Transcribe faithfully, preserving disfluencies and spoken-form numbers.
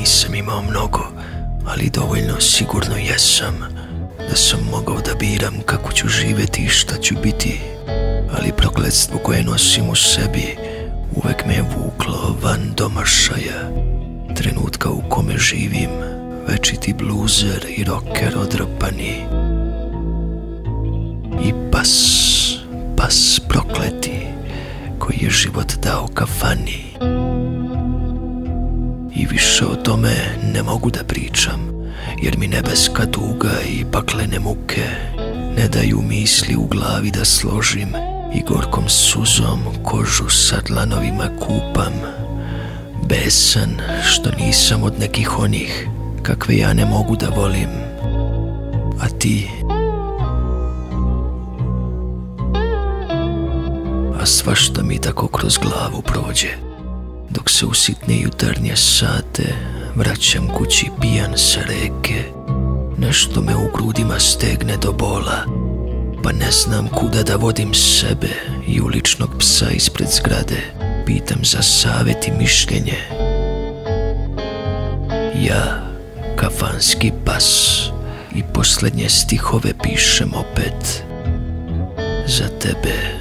nisam imao mnogo, ali dovoljno sigurno jesam da sam mogao da biram kako ću živjeti i šta ću biti, ali prokletstvo koje nosim u sebi uvek me je vuklo van domašaja, trenutka u kome živim, večiti bluzer i rocker odropani. I pas, pas prokleti, koji je život dao kafani. I više o tome ne mogu da pričam, jer mi nebeska tuga i paklene muke ne daju misli u glavi da složim i gorkom suzom kožu sa dlanovima kupam. Besan što nisam od nekih onih kakve ja ne mogu da volim. A ti? A svašta mi tako kroz glavu prođe, dok se u sitne jutarnje sate vraćam kući pijan sa reke. Nešto me u grudima stegne do bola, pa ne znam kuda da vodim sebe i uličnog psa ispred zgrade. Pitam za savjet i mišljenje. Ja, kafanski pas, i poslednje stihove pišem opet za tebe.